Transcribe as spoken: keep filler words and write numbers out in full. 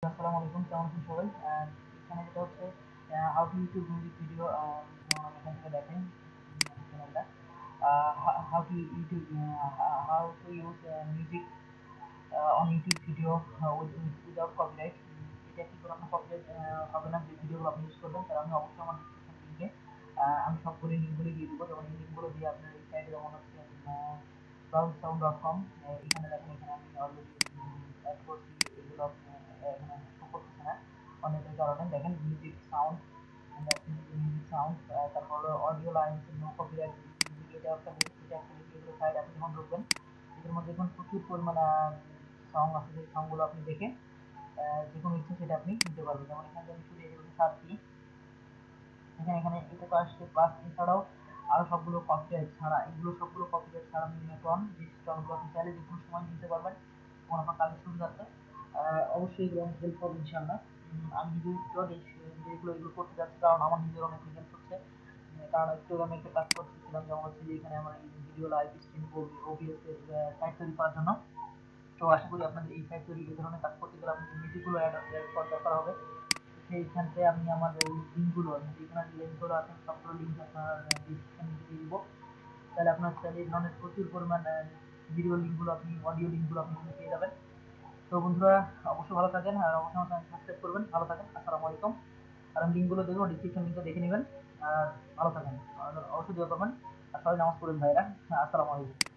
আসসালামু আলাইকুম, কেমন আছেন সবাই? আহ, এখানে যেটা হচ্ছে how to YouTube music video, যেমন আপনি এখান থেকে দেখেন চ্যানেলটা how to YouTube how to use music on YouTube video without copyright. এটা কি করে আপনার কপিরাইট হবে না যে ভিডিওগুলো আপনি ইউজ করবেন, তাহলে আমি অবশ্যই আমার ডিসক্রিপশন লিঙ্কে আমি সবগুলো লিঙ্কগুলো দিয়ে দিব। যেমন এই লিঙ্কগুলো দিয়ে আপনার এই সাইটে যেমন হচ্ছে সাউন্ড সাউন্ড ডট কম, এখানে দেখেন, এখানে আমি অলরেডি অ্যাড করছি। এগুলো আপনি আহ, এখানে শো করতেছে না অনেকের কারণে। দেখেন মিউজিক সাউন্ড, মিউজিক সাউন্ড, তারপর হলো audio lines, no copyright music, এটা একটা এটা অ্যাকচুয়ালি এগুলো সাইট আপনি যখন ঢুকবেন এদের মধ্যে এখন প্রচুর পরিমাণ সং আছে, সেই সংগুলো আপনি দেখে আহ, যে কোনো ইচ্ছা সেটা আপনি নিতে পারবেন। যেমন এখানে যদি শুধু এগুলো সার্চ দিই, এখানে এখানে এটা তো আসছে, প্লাস এছাড়াও আরো সবগুলো কপিরাইট ছাড়া, এগুলো সবগুলো কপিরাইট ছাড়া মিনিটন যে টনগুলো আপনি চাইলে যে কোনো সময় নিতে পারবেন এবং আপনার কাজের সুবিধা আছে। আহ, অবশ্যই এগুলো অনেক হেল্প হবে ইনশাল্লাহ। উম, আমি নিজেও একটু আগে যেগুলো এগুলো করতে যাচ্ছি, কারণ আমার নিজের অনেক হেল্প হচ্ছে। উম, কারণ একটু আগে আমি একটা কাজ করতেছিলাম, যেমন হচ্ছে যে এখানে আমার ভিডিও লাইভ স্ট্রিম ওবিএস এর সাইট তৈরি করার জন্য। তো আশা করি আপনাদের এই সাইট তৈরি এই ধরনের কাজ করতে গেলে আপনাদের মিউজিকগুলো অ্যাড করার দরকার হবে। সেইখান থেকে আমি আমার এই লিঙ্কগুলো, যেখানে লিঙ্কগুলো আছে সবগুলো লিঙ্ক আপনার ডিসক্রিপশন দিয়ে দিব। তাহলে আপনার চাইলে এই ধরনের প্রচুর পরিমাণ ভিডিও লিঙ্কগুলো আপনি অডিও লিঙ্কগুলো আপনি এখানে পেয়ে যাবেন। তো বন্ধুরা, অবশ্যই ভালো থাকেন আর অবশ্যই আমার চ্যানেল সাবস্ক্রাইব করবেন। ভালো থাকেন, আসসালামু আলাইকুম। আর আমি লিঙ্কগুলো দেখবো, ডিসক্রিপশন লিঙ্কটা দেখে নেবেন। আর ভালো থাকেন, আর অবশ্যই দোয়া করবেন। আর সবাই নামাজ পড়বেন ভাইরা। আসসালামু আলাইকুম।